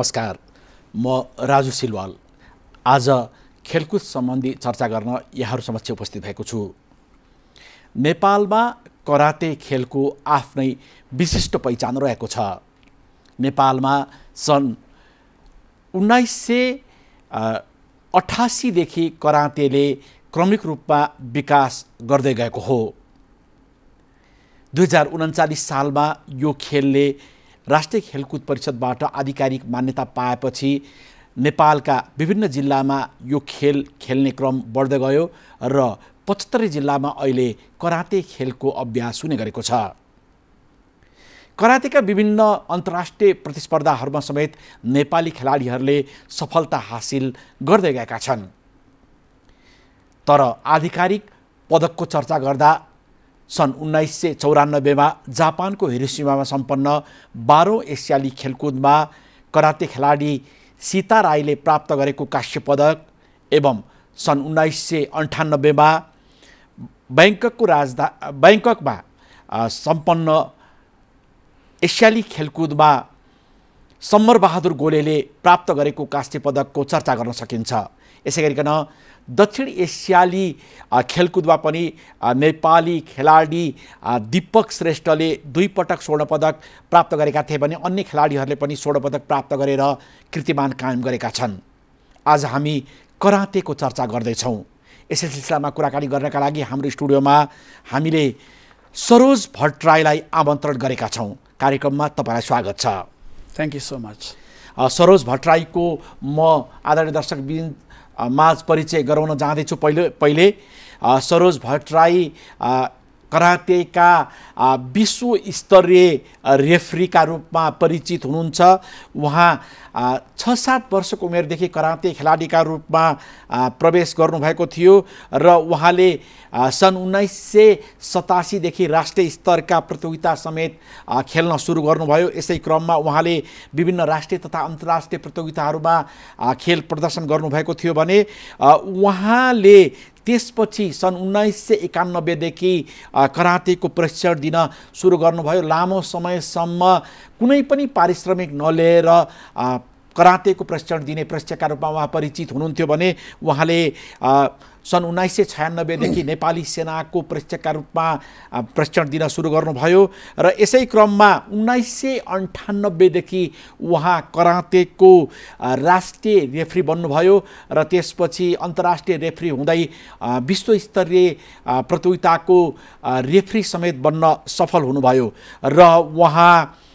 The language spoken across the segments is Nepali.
नमस्कार, म राजु सिलवाल आज खेलकुद सम्बन्धी चर्चा गर्न यहाँहरू समक्ष उपस्थित भएको छु। नेपालमा कराते खेलको आफ्नै विशिष्ट पहिचान रहेको छ। नेपालमा सन् 1988 देखि करातेले क्रमिक रूपमा विकास गर्दै गएको हो। 2039 सालमा यो खेलले राष्ट्रिय खेलकुद परिषदबाट आधिकारिक मान्यता पाएपछि नेपालका विभिन्न जिल्लामा यो खेल खेल्ने क्रम बढ्दै गयो र 75 जिल्लामा अहिले कराते खेलको अभ्यास हुने गरेको छ। करातेका विभिन्न अन्तर्राष्ट्रिय प्रतिस्पर्धाहरूमा समेत नेपाली खेलाडीहरूले सफलता हासिल गर्दै गएका छन्। तर आधिकारिक पदकको चर्चा गर्दा सन् 1994 मा जापानको हिरोसिमामा सम्पन्न 12औं एसियाली खेलकुदमा कराते खेलाडी सीता राईले प्राप्त गरेको काँस्य पदक एवं सन् 1998 मा बैंककमा सम्पन्न एसियाली खेलकुदमा समरबहादुर गोलेले प्राप्त गरेको काँस्य पदकको चर्चा गर्न सकिन्छ। यसै गरिकन दक्षिण एसियाली खेलकुदमा पनि नेपाली खेलाडी दीपक श्रेष्ठले 2 पटक स्वर्ण पदक प्राप्त गरेका थिए भने अन्य खेलाडीहरूले पनि स्वर्ण पदक प्राप्त गरेर कीर्तिमान कायम गरेका छन्। आज हामी करातेको चर्चा गर्दैछौँ। यसै सिलसिलामा कुराकानी गर्नका लागि हाम्रो स्टुडियोमा हामीले सरोज भट्टराईलाई आमन्त्रण गरेका छौँ। कार्यक्रममा तपाईँलाई स्वागत छ। Thank you so much. Saroj भट्टराईको म आदरणीय दर्शक माझ परिचय गराउन जाँदैछु। पहिले सरोज भट्टराई करातेका विश्व स्तरीय रेफ्रीका रूपमा परिचित हुनुहुन्छ। उहाँ 6-7 वर्षको उमेरदेखि कराते खेलाडीका रूपमा प्रवेश गर्नुभएको थियो र उहाँले सन् 1987 देखि राष्ट्रिय स्तरका प्रतियोगिता समेत खेल्न सुरु गर्नुभयो। यसै क्रममा उहाँले विभिन्न राष्ट्रिय तथा अन्तर्राष्ट्रिय प्रतियोगिताहरूमा खेल प्रदर्शन गर्नुभएको थियो भने उहाँले त्यसपछि सन् 1991 देखि करातेको प्रशिक्षण दिन सुरु गर्नुभयो। लामो समयसम्म कुनै पनि पारिश्रमिक नलिएर करातेको प्रशिक्षण दिने प्रशिक्षकका रूपमा उहाँ परिचित हुनुहुन्थ्यो भने उहाँले सन् 1996 देखि नेपाली सेनाको प्रशिक्षकका रूपमा प्रशिक्षण दिन सुरु गर्नुभयो र यसै क्रममा 1998 देखि उहाँ करातेको राष्ट्रिय रेफ्री बन्नुभयो र त्यसपछि अन्तर्राष्ट्रिय रेफ्री हुँदै विश्वस्तरीय प्रतियोगिताको रेफ्री समेत बन्न सफल हुनुभयो र उहाँ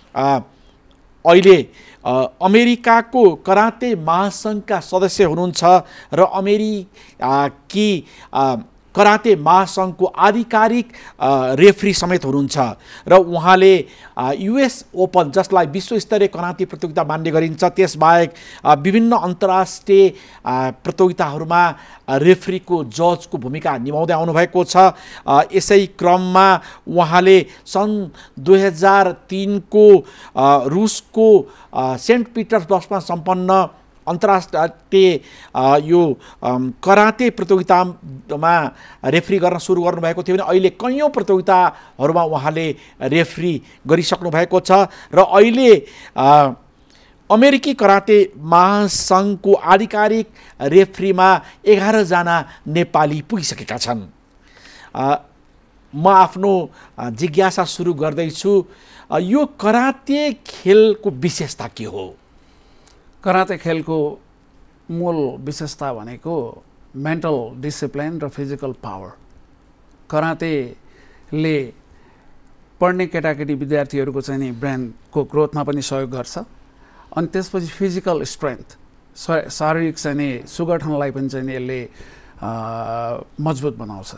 अहिले अमेरिकाको कराते महासङ्घका सदस्य हुनुहुन्छ र अमेरिकी कराते महासङ्घको आधिकारिक रेफ्री समेत हुनुहुन्छ र उहाँले युएस ओपन जसलाई विश्वस्तरीय कराते प्रतियोगिता मान्ने गरिन्छ त्यसबाहेक विभिन्न अन्तर्राष्ट्रिय प्रतियोगिताहरूमा रेफ्रीको जजको भूमिका निभाउँदै आउनुभएको छ। यसै क्रममा उहाँले सन् 2003 को रुसको सेन्ट पिटर्सबर्गमा सम्पन्न अन्तर्राष्ट्रिय यो कराते प्रतियोगितामा रेफ्री गर्न सुरु गर्नुभएको थियो भने अहिले कैयौँ प्रतियोगिताहरूमा उहाँले रेफ्री गरिसक्नु भएको छ र अहिले अमेरिकी कराते महासङ्घको आधिकारिक रेफ्रीमा 11 जना नेपाली पुगिसकेका छन्। म आफ्नो जिज्ञासा सुरु गर्दैछु। यो कराते खेलको विशेषता के हो? कराते खेलको मूल विशेषता भनेको मेन्टल डिसिप्लिन र फिजिकल पावर। करातेले पढ्ने केटाकेटी विद्यार्थीहरूको चाहिँ नि ब्रेनको ग्रोथमा पनि सहयोग गर्छ अनि त्यसपछि फिजिकल स्ट्रेन्थ शारीरिक चाहिँ नि सुगठनलाई पनि चाहिँ नि यसले मजबुत बनाउँछ।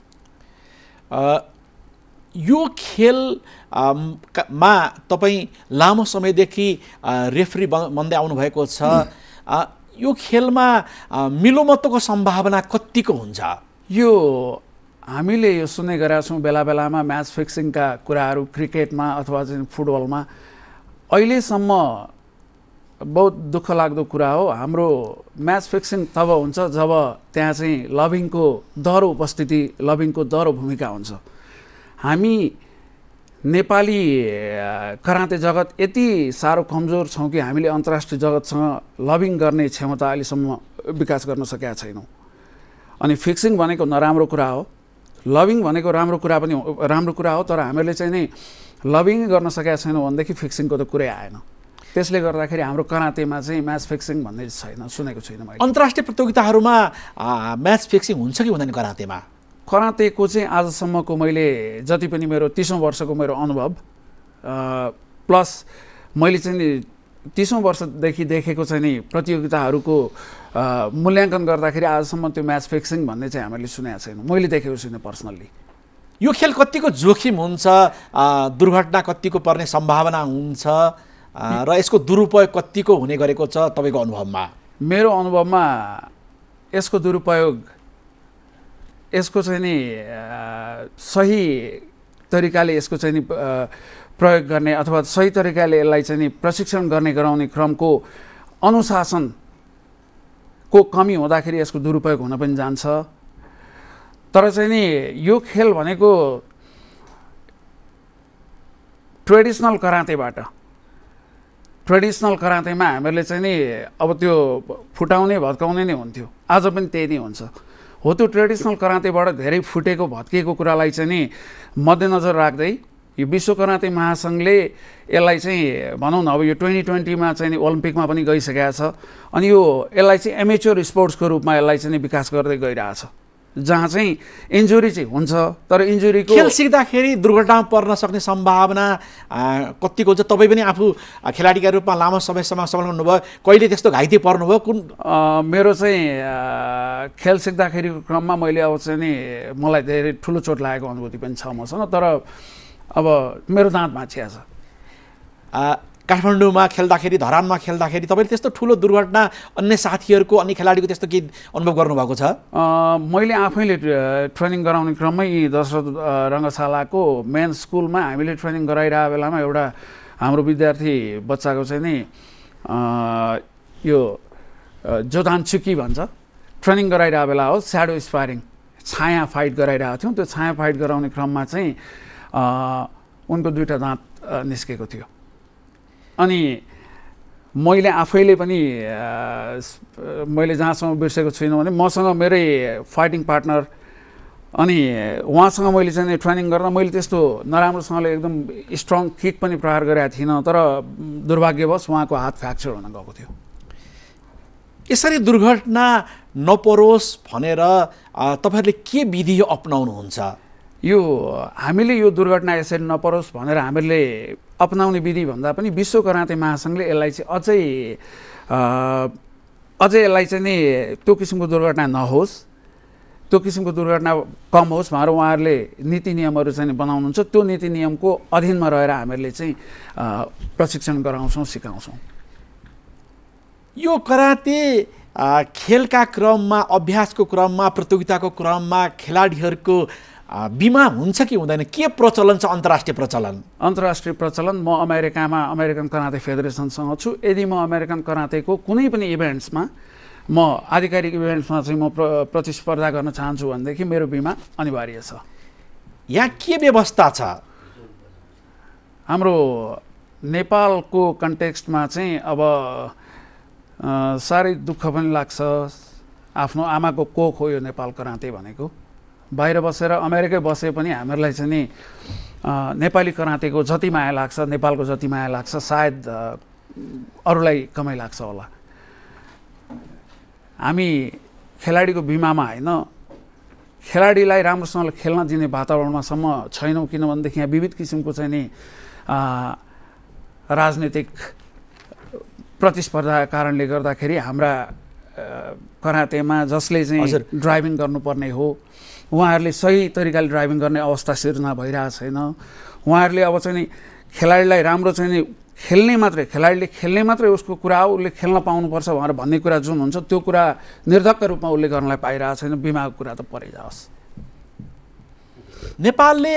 यो खेल मा तपाईँ लामो समयदेखि रेफ्री बन्दै आउनुभएको छ। यो खेलमा मिलोमतोको सम्भावना कतिको हुन्छ? यो हामीले यो सुन्ने गरेका छौँ बेला बेलामा म्याच फिक्सिङका कुराहरू क्रिकेटमा अथवा चाहिँ फुटबलमा। अहिलेसम्म बहुत दुःख लाग्दो कुरा हो। हाम्रो म्याच फिक्सिङ तब हुन्छ जब त्यहाँ चाहिँ लभिङको दह्रो उपस्थिति, लभिङको दह्रो भूमिका हुन्छ। हामी नेपाली कराते जगत यति साह्रो कमजोर छौँ कि हामीले अन्तर्राष्ट्रिय जगतसँग लबिङ गर्ने क्षमता अहिलेसम्म विकास गर्न सकेका छैनौँ। अनि फिक्सिङ भनेको नराम्रो कुरा हो, लबिङ भनेको राम्रो कुरा हो, तर हामीले चाहिँ नि लबिङ गर्न सकेका छैनौँ भनेदेखि फिक्सिङको त कुरै आएन। त्यसले गर्दाखेरि हाम्रो करातेमा चाहिँ म्याच फिक्सिङ भन्ने छैन, सुनेको छैन मैले। अन्तर्राष्ट्रिय प्रतियोगिताहरूमा म्याच फिक्सिङ हुन्छ कि हुँदैन करातेमा? करातेको चाहिँ आजसम्मको मैले जति पनि मेरो 30औं वर्षको मेरो अनुभव प्लस मैले चाहिँ नि 30औं वर्षदेखि देखेको चाहिँ नि प्रतियोगिताहरूको मूल्याङ्कन गर्दाखेरि आजसम्म त्यो म्याच फिक्सिङ भन्ने चाहिँ हामीले सुनेको छैनौँ, मैले देखेको छुइनँ पर्सनल्ली। यो खेल कतिको जोखिम हुन्छ, दुर्घटना कतिको पर्ने सम्भावना हुन्छ र यसको दुरुपयोग कतिको हुने गरेको छ तपाईँको अनुभवमा? मेरो अनुभवमा यसको दुरुपयोग, यसको चाहिँ नि सही तरिकाले यसको चाहिँ नि प्रयोग गर्ने अथवा सही तरिकाले यसलाई चाहिँ नि प्रशिक्षण गराउने क्रमको अनुशासनको कमी हुँदाखेरि यसको दुरुपयोग हुन पनि जान्छ। तर चाहिँ नि यो खेल भनेको ट्रेडिसनल करातेमा हामीहरूले चाहिँ नि अब त्यो फुटाउने भत्काउने नै हुन्थ्यो, आज पनि त्यही नै हुन्छ। हो त्यो ट्रेडिसनल करातेबाट धेरै फुटेको भत्किएको कुरालाई चाहिँ नि मध्यनजर राख्दै यो विश्व कराते महासङ्घले यसलाई चाहिँ भनौँ न अब यो 2020मा चाहिँ नि ओलम्पिकमा पनि गइसकेको छ। अनि यसलाई चाहिँ एमेच्योर स्पोर्ट्सको रूपमा यसलाई चाहिँ विकास गर्दै गइरहेछ, जहाँ चाहिँ इन्जुरी चाहिँ हुन्छ, तर इन्जुरीको खेल सिक्दाखेरि दुर्घटनामा पर्न सक्ने सम्भावना कतिको हुन्छ? तपाईँ पनि आफू खेलाडीका रूपमा लामो समयसम्म सफल हुनुभयो, कहिले त्यस्तो घाइते पर्नुभयो? कुन मेरो चाहिँ खेल सिक्दाखेरिको क्रममा मैले अब चाहिँ नि मलाई धेरै ठुलो चोट लागेको अनुभूति पनि छ मसँग, तर अब मेरो दाँत भाँचिया छ। काठमाडौँमा खेल्दाखेरि, धरानमा खेल्दाखेरि तपाईँले त्यस्तो ठुलो दुर्घटना अन्य साथीहरूको, अन्य खेलाडीको त्यस्तो केही अनुभव गर्नुभएको छ? मैले आफैले ट्रेनिङ गराउने क्रममै दशरथ रङ्गशालाको मेन स्कुलमा हामीले ट्रेनिङ गराइरहेको बेलामा एउटा हाम्रो विद्यार्थी बच्चाको चाहिँ नि यो जोधानचुकी भन्छ, ट्रेनिङ गराइरहेको बेला हो, स्याडो स्पारिङ, छाया फाइट गराइरहेको थियौँ। त्यो छाया फाइट गराउने क्रममा चाहिँ उनको 2टा दाँत निस्केको थियो। अनि मैले आफैले पनि मैले जहाँसम्म बिर्सेको छुइनँ भने मसँग मेरै फाइटिङ पार्टनर अनि उहाँसँग मैले चाहिँ ट्रेनिङ गर्दा मैले त्यस्तो नराम्रोसँगले एकदम स्ट्रङ किक पनि प्रहार गरेको थिइनँ, तर दुर्भाग्यवश उहाँको हात फ्र्याक्चर हुन गएको थियो। यसरी दुर्घटना नपरोस् भनेर तपाईँहरूले के विधि अपनाउनुहुन्छ? हामीले यो दुर्घटना यसरी नपरोस् भनेर हामीले अपनाउने विधि भन्दा पनि विश्व कराते महासङ्घले यसलाई चाहिँ अझै यसलाई चाहिँ नि त्यो किसिमको दुर्घटना नहोस्, त्यो किसिमको दुर्घटना कम होस् भनेर उहाँहरूले नीति नियमहरू चाहिँ बनाउनुहुन्छ। त्यो नीति नियमको अधीनमा रहेर हामीहरूले चाहिँ प्रशिक्षण गराउँछौँ, सिकाउँछौँ। यो कराते खेलका क्रममा, अभ्यासको क्रममा, प्रतियोगिताको क्रममा खेलाडीहरूको बिमा हुन्छ कि हुँदैन? के प्रचलन छ अन्तर्राष्ट्रिय प्रचलन? अन्तर्राष्ट्रिय प्रचलन, म अमेरिकामा अमेरिकन कराते फेडरेसनसँग छु। यदि म अमेरिकन करातेको कुनै पनि इभेन्ट्समा, म आधिकारिक इभेन्ट्समा चाहिँ म प्रतिस्पर्धा गर्न चाहन्छु भनेदेखि मेरो बिमा अनिवार्य छ। यहाँ के व्यवस्था छ? हाम्रो नेपालको कन्टेक्स्टमा चाहिँ अब साह्रै दुःख पनि लाग्छ। आफ्नो आमाको कोख हो यो नेपाल कराते भनेको। बाहिर बसेर अमेरिकै बसे पनि हामीहरूलाई चाहिँ नि नेपाली करातेको जति माया लाग्छ, नेपालको जति माया लाग्छ सायद अरूलाई कमै लाग्छ होला। हामी खेलाडीको बिमामा होइन, खेलाडीलाई राम्रोसँगले खेल्न दिने वातावरणमासम्म छैनौँ, किनभनेदेखि यहाँ विविध किसिमको चाहिँ नि राजनीतिक प्रतिस्पर्धाका कारणले गर्दाखेरि हाम्रा करातेमा जसले चाहिँ ड्राइभिङ गर्नुपर्ने हो उहाँहरूले सही तरिकाले ड्राइभिङ गर्ने अवस्था सिर्जना भइरहेको छैन। उहाँहरूले अब चाहिँ नि खेलाडीलाई राम्रो चाहिँ नि खेलाडीले खेल्ने मात्रै उसको कुरा हो, उसले खेल्न पाउनुपर्छ भनेर भन्ने कुरा जुन हुन्छ त्यो कुरा निर्धक्क रूपमा उसले गर्नलाई पाइरहेको छैन। बिमाको कुरा त परै जाओस्। नेपालले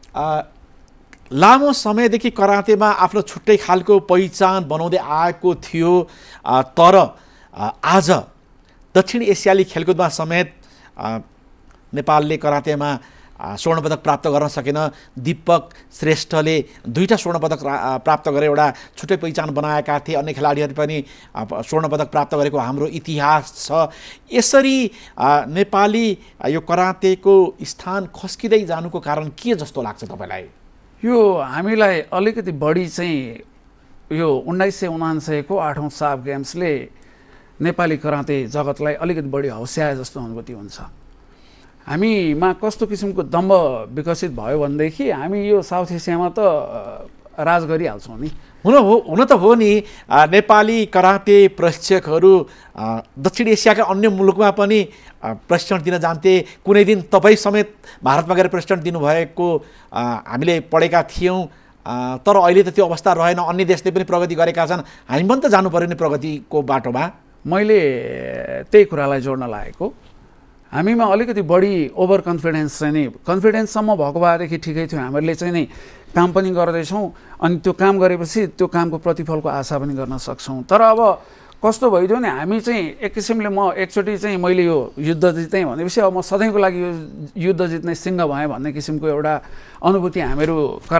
लामो समयदेखि करातेमा आफ्नो छुट्टै खालको पहिचान बनाउँदै आएको थियो, तर आज दक्षिण एसियाली खेलकुदमा समेत नेपालले करातेमा स्वर्णपदक प्राप्त गर्न सकेन। दीपक श्रेष्ठले 2टा स्वर्णपदक प्राप्त गरे, एउटा छुट्टै पहिचान बनाएका थिए। अन्य खेलाडीहरू पनि स्वर्णपदक प्राप्त गरेको हाम्रो इतिहास छ। यसरी नेपाली यो करातेको स्थान खस्किँदै जानुको कारण के जस्तो लाग्छ तपाईँलाई? यो हामीलाई अलिकति बढी चाहिँ यो 1979 को 8औं साफ गेम्सले नेपाली कराते जगतलाई अलिकति बढी हौस्याए जस्तो अनुभूति हुन्छ। हामीमा कस्तो किसिमको दम्भ विकसित भयो भनेदेखि हामी यो साउथ एसियामा त राज गरिहाल्छौँ नि। हुन त हो नि, नेपाली कराते प्रशिक्षकहरू दक्षिण एसियाका अन्य मुलुकमा पनि प्रशिक्षण दिन जान्थे। कुनै दिन तपाईँ समेत भारतमा गएर प्रशिक्षण दिनुभएको हामीले पढेका थियौँ। तर अहिले त त्यो अवस्था रहेन। अन्य देशले पनि प्रगति गरेका छन्, हामी पनि त जानु पर्यो नि प्रगतिको बाटोमा। मैले त्यही कुरालाई जोड्न लागेको, हामीमा अलिकति बढी ओभर कन्फिडेन्स चाहिँ नि, कन्फिडेन्ससम्म भएको भएदेखि ठिकै थियो। हामीले चाहिँ नि काम पनि गर्दैछौँ, अनि त्यो काम गरेपछि त्यो कामको प्रतिफलको आशा पनि गर्न सक्छौँ। तर अब कस्तो भइदियो नि, हामी चाहिँ एक किसिमले एकचोटि चाहिँ मैले यो युद्ध जितेँ भनेपछि अब म सधैँको लागि यो युद्ध जित्ने सिंह भएँ भन्ने किसिमको एउटा अनुभूति हामीहरू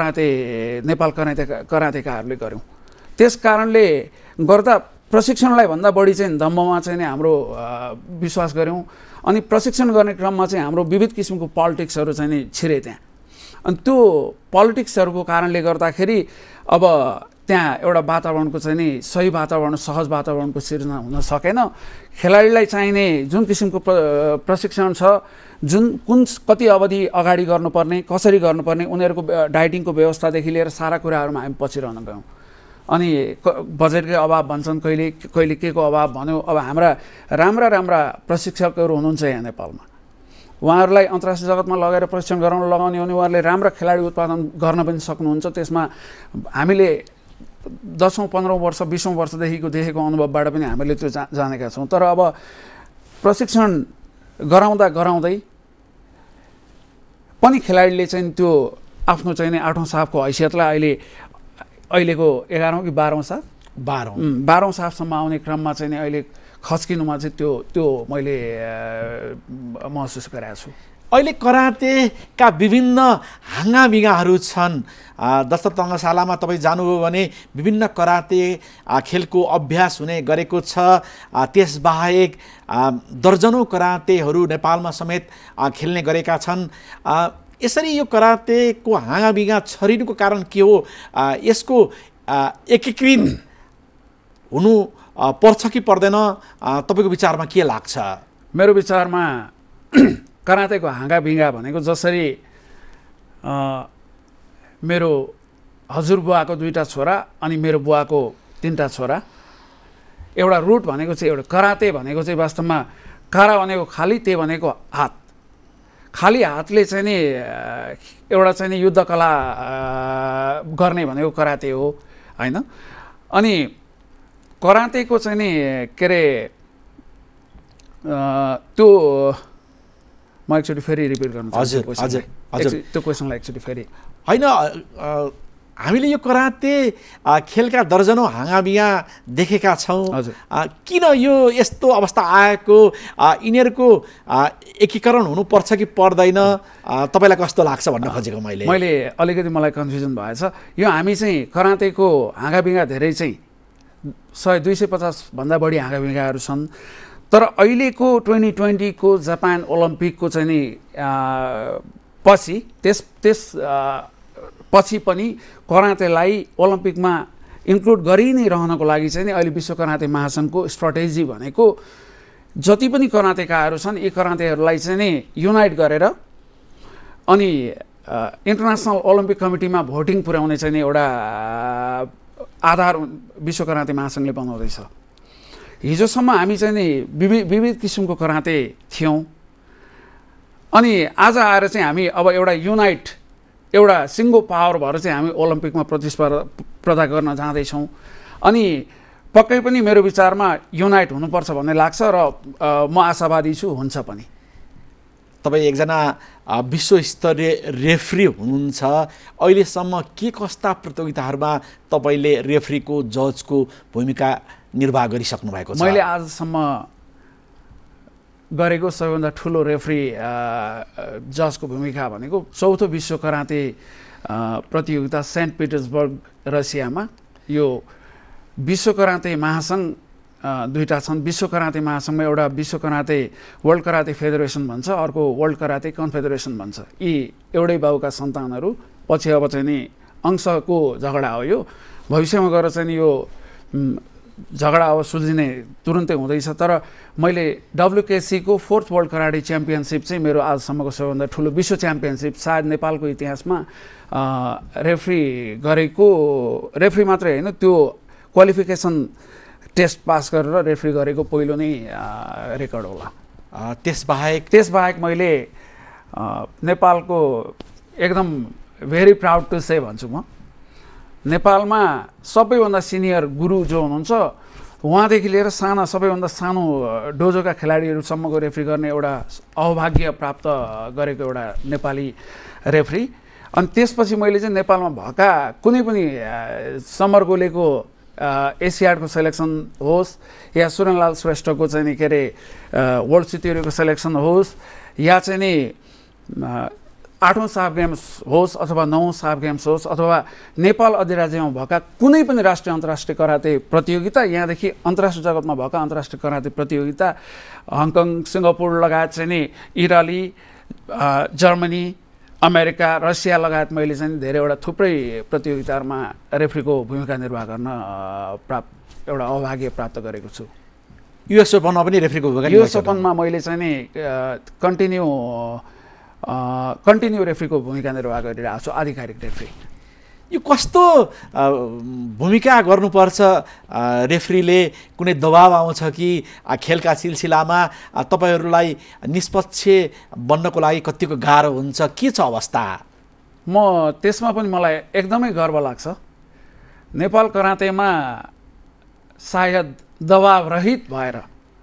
नेपाल करातेकाहरूले गऱ्यौँ। त्यस कारणले गर्दा प्रशिक्षणलाई भन्दा बढी चाहिँ दम्बमा चाहिँ हाम्रो विश्वास गऱ्यौँ। अनि प्रशिक्षण गर्ने क्रममा चाहिँ हाम्रो विविध किसिमको पोलिटिक्सहरू चाहिँ नि छिरे त्यहाँ। अनि त्यो पोलिटिक्सहरूको कारणले गर्दाखेरि अब त्यहाँ एउटा वातावरणको चाहिँ नि सही वातावरण, सहज वातावरणको सिर्जना हुन सकेन। खेलाडीलाई चाहिने जुन किसिमको प्रशिक्षण छ, कति अवधि अगाडि गर्नुपर्ने, कसरी गर्नुपर्ने, उनीहरूको डाइटिङको व्यवस्थादेखि लिएर सारा कुराहरूमा हामी पछि रहन गयौँ। अनि बजेटकै अभाव भन्छन्, कहिले के को अभाव भन्यो। अब हाम्रा राम्रा प्रशिक्षकहरू हुनुहुन्छ यहाँ नेपालमा, उहाँहरूलाई अन्तर्राष्ट्रिय जगतमा लगेर प्रशिक्षण गराउन लगाउने हो भने उहाँहरूले राम्रा खेलाडी उत्पादन गर्न पनि सक्नुहुन्छ। त्यसमा हामीले 10औं 15औं वर्ष 20औं वर्षदेखिको देखेको अनुभवबाट पनि हामीले त्यो जानेका छौँ। तर अब प्रशिक्षण गराउँदै पनि खेलाडीले चाहिँ त्यो आफ्नो चाहिँ नि 8औं साफको हैसियतलाई अहिलेको 11औं कि 12औं साफ 12औं साफसम्म आउने क्रममा चाहिँ नि अहिले खस्किनुमा चाहिँ त्यो मैले महसुस गरेको छु। अहिले करातेका विभिन्न हाँगाबिगाहरू छन्। दशरथ तङ्गशालामा तपाईँ जानुभयो भने विभिन्न कराते खेलको अभ्यास हुने गरेको छ। त्यसबाहेक दर्जनौँ करातेहरू नेपालमा समेत खेल्ने गरेका छन्। यसरी यो करातेको हाँगाबिगा छरिनुको कारण के हो? यसको एकीकृत हुनु पर्छ कि पर्दैन? तपाईँको विचारमा के लाग्छ? मेरो विचारमा करातेको हाँगाबिगा भनेको जसरी मेरो हजुरबुवाको 2टा छोरा अनि मेरो बुवाको 3टा छोरा, एउटा रुट भनेको चाहिँ एउटा कराते भनेको चाहिँ वास्तवमा कारा भनेको खाली, ते भनेको हात। खाली हातले चाहिँ नि एउटा चाहिँ नि युद्ध कला गर्ने भनेको कराते हो हैन। अनि करातेको चाहिँ नि के अरे त्यो म एकचोटि फेरि रिपिट गर्न चाहन्छु। हजुर त्यो क्वेसनलाई एकचोटि फेरि हैन। हामीले यो कराते खेलका दर्जनौँ हाँगाबिगा देखेका छौँ। किन यो यस्तो अवस्था आएको? यिनीहरूको एकीकरण हुनुपर्छ कि पर्दैन? तपाईँलाई कस्तो लाग्छ भन्न खोजेको मैले अलिकति मलाई कन्फ्युजन भएछ। यो हामी चाहिँ करातेको हाँगाबिगा धेरै चाहिँ 100-250 भन्दा बढी हाँगाबिगाहरू छन्। तर अहिलेको 2020 को जापान ओलम्पिकको चाहिँ नि पछि त्यस पछि पनि करातेलाई ओलम्पिकमा इन्क्लुड गरि नै रहनको लागि चाहिँ नि अहिले विश्व कराते महासङ्घको स्ट्राटेजी भनेको जति पनि करातेकाहरू छन् यी करातेहरूलाई चाहिँ नि युनाइट गरेर अनि इन्टरनेसनल ओलम्पिक कमिटीमा भोटिङ पुर्याउने चाहिँ नि एउटा आधार विश्व कराते महासङ्घले बनाउँदैछ। हिजोसम्म हामी चाहिँ नि विविध किसिमको कराते थियौँ। अनि आज आएर चाहिँ हामी अब एउटा सिङ्गो पावर भएर चाहिँ हामी ओलम्पिकमा प्रतिस्पर्धा गर्न जाँदैछौँ। अनि पक्कै पनि मेरो विचारमा युनाइट हुनुपर्छ भन्ने लाग्छ र म आशावादी छु, हुन्छ पनि। तपाईँ एकजना विश्वस्तरीय रेफ्री हुनुहुन्छ। अहिलेसम्म के कस्ता प्रतियोगिताहरूमा तपाईँले रेफ्रीको जजको भूमिका निर्वाह गरिसक्नु भएको छ? मैले आजसम्म गरेको सबैभन्दा ठुलो रेफ्री जजको भूमिका भनेको चौथो विश्व कराते प्रतियोगिता सेन्ट पिटर्सबर्ग रसियामा। यो विश्व कराते महासङ्घ दुईटा छन्। विश्व कराते महासङ्घमा एउटा विश्व कराते वर्ल्ड कराते फेडरेसन भन्छ, अर्को वर्ल्ड कराते कन्फेडरेसन भन्छ। यी एउटै बाउका सन्तानहरू। पछि अब चाहिँ नि अंशको झगडा हो यो। भविष्यमा गएर चाहिँ नि यो झगडा अब सुल्झिने तुरुन्तै हुँदैछ। तर मैले WKC को 4th वर्ल्ड कराटे च्याम्पियनसिप चाहिँ मेरो आजसम्मको सबैभन्दा ठुलो विश्व च्याम्पियनसिप सायद नेपालको इतिहासमा रेफ्री गरेको, रेफ्री मात्रै होइन त्यो क्वालिफिकेसन टेस्ट पास गरेर रेफ्री गरेको पहिलो नै रेकर्ड होला। त्यसबाहेक मैले नेपालको एकदम भेरी प्राउड टु से भन्छु म, नेपालमा सबैभन्दा सिनियर गुरु जो हुनुहुन्छ उहाँदेखि लिएर साना सबैभन्दा सानो डोजोका खेलाडीहरूसम्मको रेफ्री गर्ने एउटा अभाग्य प्राप्त गरेको एउटा नेपाली रेफ्री। अनि त्यसपछि मैले चाहिँ नेपालमा भएका कुनै पनि समर गोलेको एसियाडको सेलेक्सन होस् या सुरेनलाल श्रेष्ठको चाहिँ नि के अरे वर्ल्ड सित्युरीको सेलेक्सन होस् या चाहिँ नि 8औं साफ गेम्स होस् अथवा 9औं साफ गेम्स होस् अथवा नेपाल अधिराज्यमा भएका कुनै पनि राष्ट्रिय अन्तर्राष्ट्रिय कराते प्रतियोगिता, यहाँदेखि अन्तर्राष्ट्रिय जगतमा भएका अन्तर्राष्ट्रिय कराते प्रतियोगिता हङकङ सिङ्गापुर लगायत चाहिँ नि इटाली जर्मनी अमेरिका रसिया लगायत मैले चाहिँ धेरैवटा थुप्रै प्रतियोगिताहरूमा रेफ्रीको भूमिका निर्वाह गर्न एउटा अभाग्य प्राप्त गरेको छु। युएस ओपनमा पनि रेफ्रीको भूमिका, युएस ओपनमा मैले चाहिँ नि कन्टिन्यू रेफ्रीको भूमिका निर्वाह गरिरहेको छु, आधिकारिक रेफ्री। यो कस्तो भूमिका गर्नुपर्छ रेफ्रीले? कुनै दबाब आउँछ कि खेलका सिलसिलामा तपाईहरूलाई निष्पक्ष बन्नको लागि कतिको गाह्रो हुन्छ? के छ अवस्था? म त्यसमा पनि मलाई एकदमै गर्व लाग्छ। नेपाल करातेमा सायद दबावरहित भएर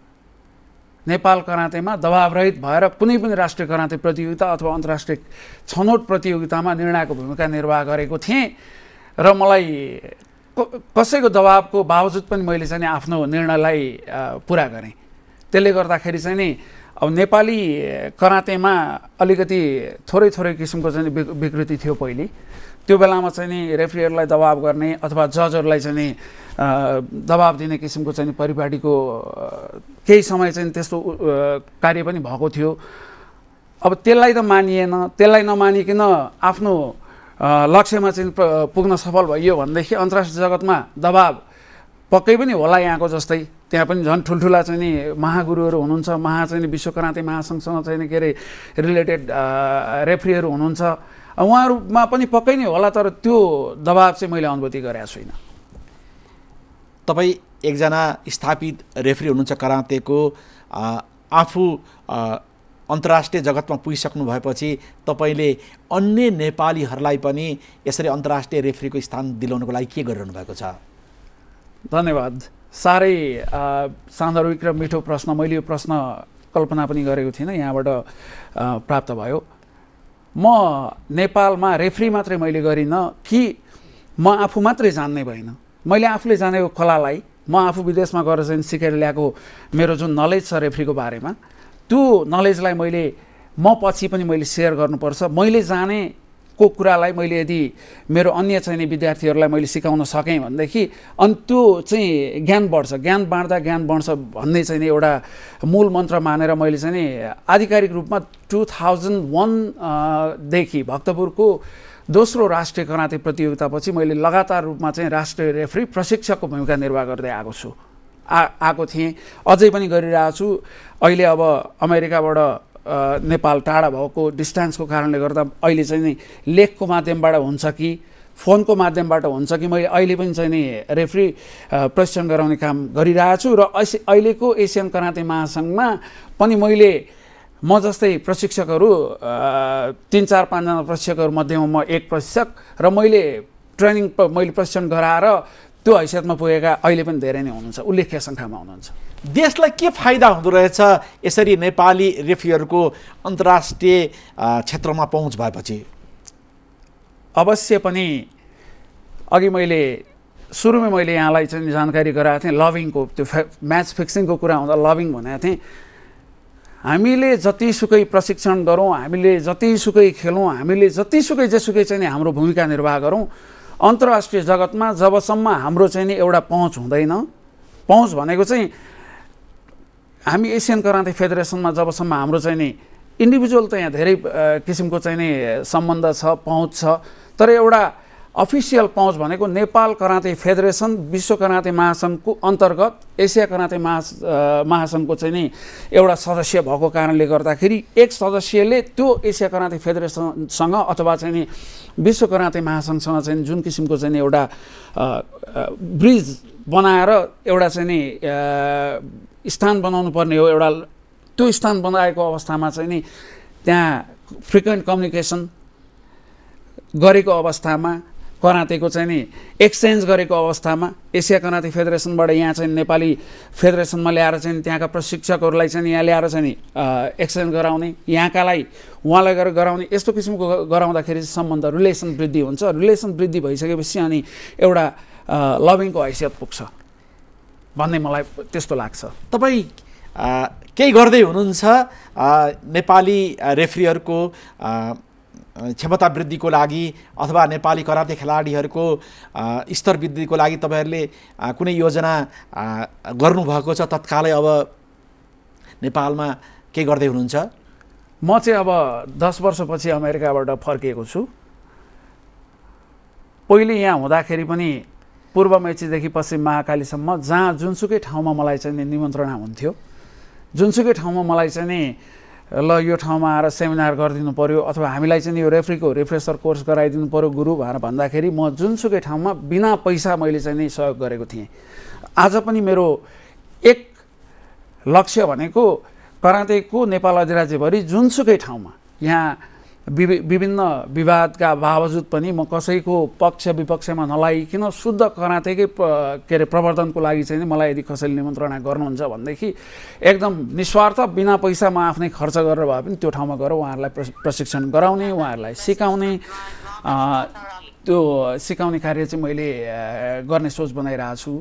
कुनै पनि राष्ट्रिय कराते प्रतियोगिता अथवा अन्तर्राष्ट्रिय छनौट प्रतियोगितामा निर्णायकको भूमिका निर्वाह गरेको थिएँ र मलाई कसैको दबावको बावजुद पनि मैले चाहिँ आफ्नो निर्णयलाई पुरा गरेँ। त्यसले गर्दाखेरि चाहिँ नि अब नेपाली करातेमा अलिकति थोरै किसिमको चाहिँ विकृति थियो पहिले। त्यो बेलामा चाहिँ नि रेफ्रीहरूलाई दबाव गर्ने अथवा जजहरूलाई चाहिँ नि दबाब दिने किसिमको चाहिँ परिपाटीको केही समय चाहिँ त्यस्तो कार्य पनि भएको थियो। अब त्यसलाई त मानिएन, त्यसलाई नमानिकन आफ्नो लक्ष्यमा चाहिँ पुग्न सफल भइयो भनेदेखि अन्तर्राष्ट्रिय जगतमा दबाब पक्कै पनि होला यहाँको जस्तै। त्यहाँ पनि झन् ठुल्ठुला चाहिँ नि महागुरुहरू हुनुहुन्छ, चाहिँ विश्व कराते महासङ्घसँग चाहिँ के अरे रिलेटेड रेफ्रीहरू हुनुहुन्छ, उहाँहरूमा पनि पक्कै नै होला। तर त्यो दबाब चाहिँ मैले अनुभूति गरेको छुइनँ। तपाईँ एकजना स्थापित रेफ्री हुनुहुन्छ करातेको, आफू अन्तर्राष्ट्रिय जगतमा पुगिसक्नु भएपछि तपाईँले अन्य नेपालीहरूलाई पनि यसरी अन्तर्राष्ट्रिय रेफ्रीको स्थान दिलाउनको लागि के गरिरहनु भएको छ? धन्यवाद। साह्रै सान्दर्भिक र मिठो प्रश्न। मैले यो प्रश्न कल्पना पनि गरेको थिइनँ, यहाँबाट प्राप्त भयो। म नेपालमा रेफ्री मात्रै मैले गरिनँ कि म आफू मात्रै जान्ने भएन। मैले आफूले जानेको कलालाई म आफू विदेशमा गएर चाहिँ सिकेर ल्याएको मेरो जुन नलेज छ रेफ्रीको बारेमा, त्यो नलेजलाई म पछि पनि मैले सेयर गर्नुपर्छ। मैले जानेको कुरालाई मैले यदि मेरो अन्य चाहिँ विद्यार्थीहरूलाई मैले सिकाउन सकेँ भनेदेखि अनि त्यो चाहिँ ज्ञान बढ्छ। ज्ञान बाँड्दा ज्ञान बढ्छ भन्ने चाहिँ एउटा मूल मन्त्र मानेर मैले चाहिँ आधिकारिक रूपमा 2001 देखि भक्तपुरको दोस्रो राष्ट्रिय कराते प्रतियोगितापछि मैले लगातार रूपमा चाहिँ राष्ट्रिय रेफ्री प्रशिक्षकको भूमिका निर्वाह गर्दै आएको थिएँ, अझै पनि गरिरहेको छु। अहिले अब अमेरिकाबाट नेपाल टाढा भएको डिस्टेन्सको कारणले गर्दा अहिले चाहिँ नि लेखको माध्यमबाट हुन्छ कि फोनको माध्यमबाट हुन्छ कि मैले अहिले पनि चाहिँ नि रेफ्री प्रशिक्षण गराउने काम गरिरहेको छु। र अहिलेको एसियन कराते महासङ्घमा पनि म जस्तै प्रशिक्षकहरू 3-4-5 जना प्रशिक्षकहरू मध्येमा म एक प्रशिक्षक र मैले प्रशिक्षण गराएर त्यो हैसियतमा पुगेका अहिले पनि धेरै नै हुनुहुन्छ, उल्लेख्य सङ्ख्यामा हुनुहुन्छ। देशलाई के फाइदा हुँदो रहेछ यसरी नेपाली रेफ्रीहरूको अन्तर्राष्ट्रिय क्षेत्रमा पहुँच भएपछि? अवश्य पनि अघि सुरुमै मैले यहाँलाई चाहिँ जानकारी गराएको थिएँ लभिङको, त्यो म्याच फिक्सिङको कुरा हुँदा लभिङ भनेको थिएँ। हामीले जतिसुकै प्रशिक्षण गरौँ, हामीले जतिसुकै खेलौँ, हामीले जतिसुकै जेसुकै चाहिँ नि हाम्रो भूमिका निर्वाह गरौँ, अन्तर्राष्ट्रिय जगतमा जबसम्म हाम्रो चाहिँ नि एउटा पहुँच हुँदैन, पहुँच भनेको चाहिँ हामी एसियन कराते फेडरेसनमा जबसम्म हाम्रो चाहिँ नि इन्डिभिजुअल त यहाँ धेरै किसिमको चाहिँ नि सम्बन्ध छ, पहुँच छ, तर एउटा अफिसियल पहुँच भनेको नेपाल कराते फेडरेसन विश्व कराते महासङ्घको अन्तर्गत एसिया कराते महासङ्घको चाहिँ नि एउटा सदस्य भएको कारणले गर्दाखेरि एक सदस्यले त्यो एसिया कराते फेडरेसनसँग अथवा चाहिँ नि विश्व कराते महासङ्घसँग चाहिँ जुन किसिमको चाहिँ एउटा ब्रिज बनाएर एउटा चाहिँ नि स्थान बनाउनु पर्ने हो, एउटा त्यो स्थान बनाएको अवस्थामा चाहिँ नि त्यहाँ फ्रिक्वेन्ट कम्युनिकेसन गरेको अवस्थामा, करातेको चाहिँ नि एक्सचेन्ज गरेको अवस्थामा एसिया कराते फेडरेसनबाट यहाँ चाहिँ नेपाली फेडरेसनमा ल्याएर चाहिँ त्यहाँका प्रशिक्षकहरूलाई चाहिँ यहाँ ल्याएर चाहिँ नि एक्सचेन्ज गराउने, यहाँकालाई उहाँलाई गएर गराउने, यस्तो किसिमको गराउँदाखेरि सम्बन्ध रिलेसन वृद्धि हुन्छ। रिलेसन वृद्धि भइसकेपछि अनि एउटा लभिङको हैसियत पुग्छ भन्ने मलाई त्यस्तो लाग्छ। तपाईँ केही गर्दै हुनुहुन्छ नेपाली रेफ्रीहरूको क्षमता वृद्धिको लागि अथवा नेपाली कराते खेलाडीहरूको स्तर वृद्धिको लागि तपाईँहरूले कुनै योजना गर्नुभएको छ तत्कालै? अब नेपालमा के गर्दै हुनुहुन्छ? म चाहिँ अब 10 वर्षपछि अमेरिकाबाट फर्किएको छु। पहिले यहाँ हुँदाखेरि पनि पूर्व मेचीदेखि पश्चिम महाकालीसम्म जहाँ जुनसुकै ठाउँमा मलाई चाहिँ निमन्त्रणा हुन्थ्यो, जुनसुकै ठाउँमा मलाई चाहिँ नि ल यो ठाउँमा आएर सेमिनार गरिदिनु पर्यो अथवा हामीलाई चाहिँ यो रेफ्रीको रिफ्रेसर कोर्स गराइदिनु पर्यो गुरु भनेर भन्दाखेरि म जुनसुकै ठाउँमा बिना पैसा मैले चाहिँ नि सहयोग गरेको थिएँ। आज पनि मेरो एक लक्ष्य भनेको करातेको नेपाल अधिराज्यभरि जुनसुकै ठाउँमा यहाँ विभिन्न विवादका बावजुद पनि म कसैको पक्ष विपक्षमा नलागिकन शुद्ध करातेकै के अरे प्रवर्धनको लागि चाहिँ मलाई यदि कसैले निमन्त्रणा गर्नुहुन्छ भनेदेखि एकदम निस्वार्थ बिना पैसा म आफ्नै खर्च गरेर भए पनि त्यो ठाउँमा गएर उहाँहरूलाई प्रशिक्षण गराउने, उहाँहरूलाई सिकाउने, त्यो सिकाउने कार्य चाहिँ मैले गर्ने सोच बनाइरहेको छु।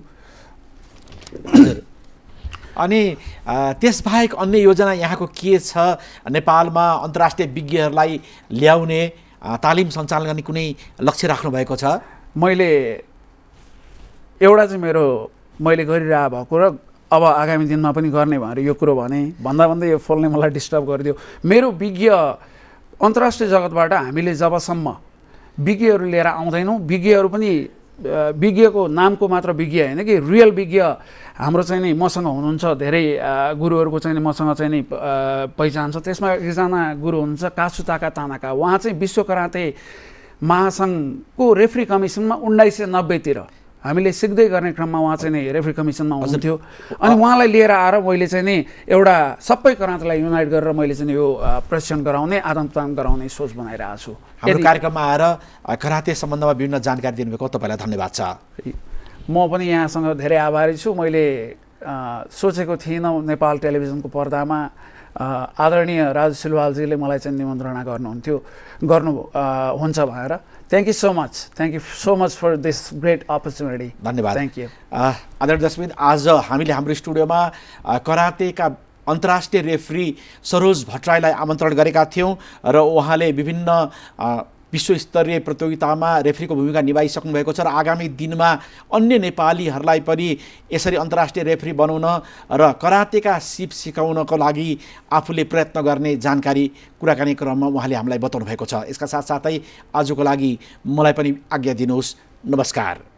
अनि त्यसबाहेक अन्य योजना यहाँको के छ? नेपालमा अन्तर्राष्ट्रिय विज्ञहरूलाई ल्याउने, तालिम सञ्चालन गर्ने कुनै लक्ष्य राख्नु भएको छ? मैले एउटा चाहिँ मैले गरिरहेको भएको र अब आगामी दिनमा पनि गर्ने भनेर यो कुरो भन्दा भन्दै यो फोनले मलाई डिस्टर्ब गरिदियो। मेरो विज्ञ अन्तर्राष्ट्रिय जगतबाट हामीले जबसम्म विज्ञहरू लिएर आउँदैनौँ, विज्ञहरू पनि विज्ञको नामको मात्र विज्ञ होइन कि रियल विज्ञ हाम्रो चाहिँ नि मसँग हुनुहुन्छ, धेरै गुरुहरूको चाहिँ नि मसँग चाहिँ नि पहिचान छ। त्यसमा एकजना गुरु हुनुहुन्छ कासुताका तानाका, उहाँ चाहिँ विश्व कराते महासङ्घको रेफ्री कमिसनमा 1990तिर हामीले सिक्दै गर्ने क्रममा उहाँ चाहिँ नि रेफ्री कमिसनमा हुनुहुन्थ्यो। अनि उहाँलाई लिएर आएर मैले चाहिँ नि एउटा सबै करातेलाई युनाइट गरेर मैले चाहिँ यो प्रशिक्षण गराउने, आदान प्रदान गराउने सोच बनाइरहेको छु। हाम्रो कार्यक्रममा आएर कराते सम्बन्धमा विभिन्न जानकारी दिनुभएको तपाईँलाई धन्यवाद छ। म पनि यहाँसँग धेरै आभारी छु। मैले सोचेको थिइनँ नेपाल टेलिभिजनको पर्दामा आदरणीय राजु सिलवालजीले मलाई चाहिँ निमन्त्रणा हुन्छ भनेर। Thank you so much. Thank you so much for this great opportunity. धन्यवाद। Thank you. आदरणीय दर्शकबिन, आज हामीले हाम्रो स्टुडियोमा करातेका अन्तर्राष्ट्रिय रेफ्री सरोज भट्टराईलाई आमन्त्रण गरेका थियौँ र उहाँले विभिन्न विश्वस्तरीय प्रतियोगितामा रेफ्रीको भूमिका निभाइसक्नु भएको छ र आगामी दिनमा अन्य नेपालीहरूलाई पनि यसरी अन्तर्राष्ट्रिय रेफ्री बनाउन र करातेका सिप सिकाउनको लागि आफूले प्रयत्न गर्ने जानकारी कुराकानी क्रममा उहाँले हामीलाई बताउनु भएको छ। यसका साथसाथै आजको लागि मलाई पनि आज्ञा दिनुहोस्। नमस्कार।